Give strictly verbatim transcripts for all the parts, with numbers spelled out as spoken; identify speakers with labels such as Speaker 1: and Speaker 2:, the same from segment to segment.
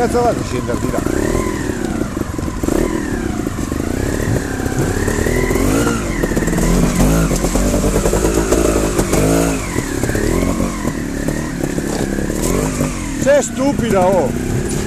Speaker 1: cazzo vado a scendere di là? Sei stupida, oh!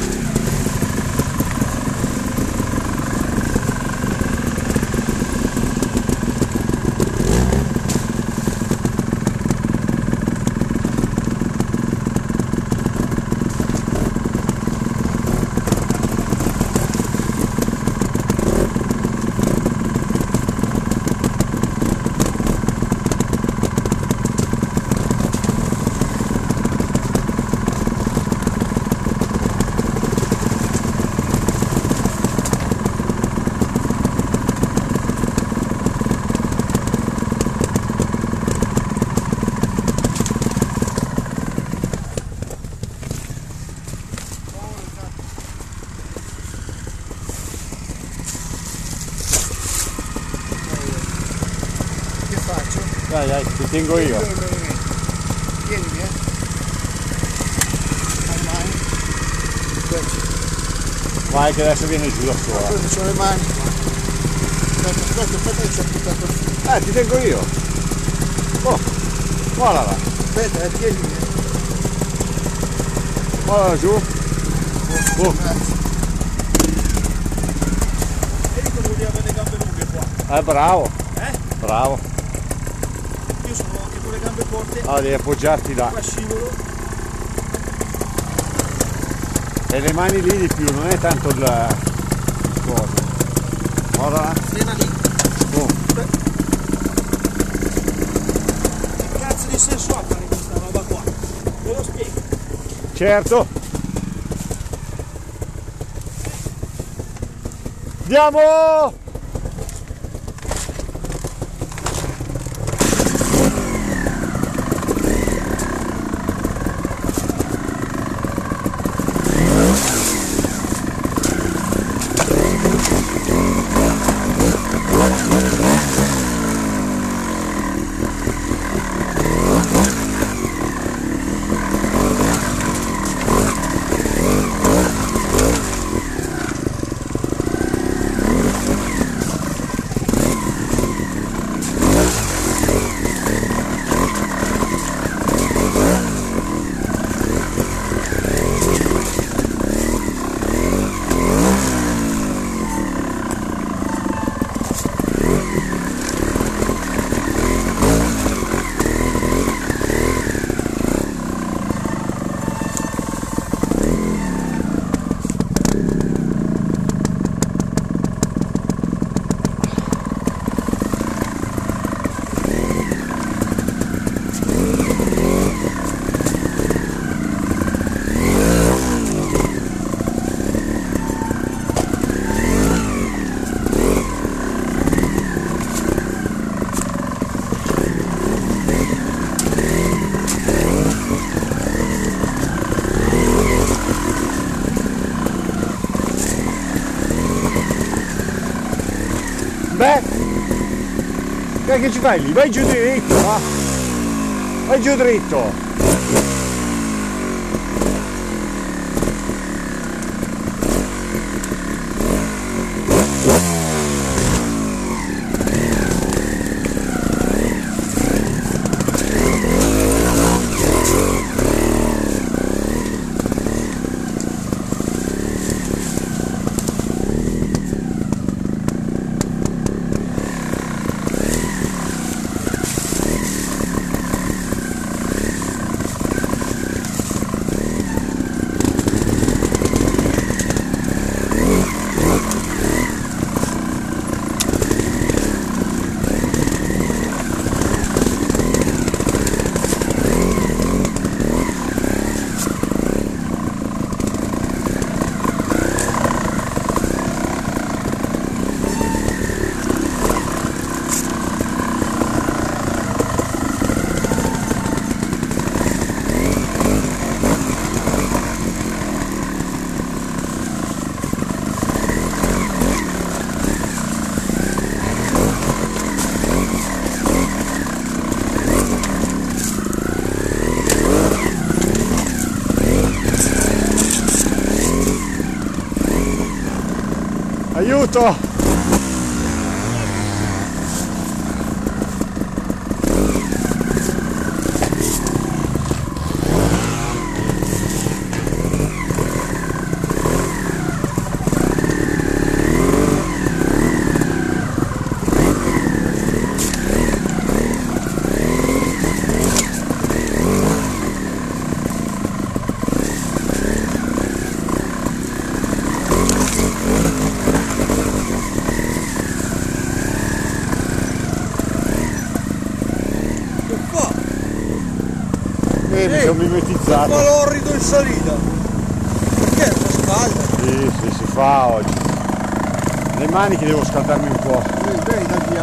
Speaker 1: Dai, dai, ti tengo io.
Speaker 2: Tienimi, eh. Hai mani.
Speaker 1: Vai che adesso viene giù da sola.
Speaker 2: Poi c'ho le mani qua. Aspetta, aspetta, aspetta che ci ho buttato il filo.
Speaker 1: Eh, ti tengo io. Oh, guarda là.
Speaker 2: Aspetta, eh, tienimi.
Speaker 1: Guarda giù. Oh.
Speaker 2: Vedi come devi avere le gambe lunghe qua.
Speaker 1: Eh, bravo.
Speaker 2: Eh?
Speaker 1: Bravo.
Speaker 2: Io sono anche con le gambe corte.
Speaker 1: Ah, devi appoggiarti là.
Speaker 2: Qua scivolo.
Speaker 1: E le mani lì di più, non è tanto il coso. Guarda là.
Speaker 2: Frena lì.
Speaker 1: Oh.
Speaker 2: Che cazzo di senso ha fare questa roba qua? Me lo spiego.
Speaker 1: Certo. Andiamo! Beh, che ci fai lì? Vai giù dritto, va? Vai giù dritto. minuto. Eh, mi sono mimetizzato.
Speaker 2: Ma l'orrido in salita. Perché si scalda?
Speaker 1: Sì, sì, si fa oggi. Le maniche devo scaldarmi un po'.
Speaker 2: Eh, vedi,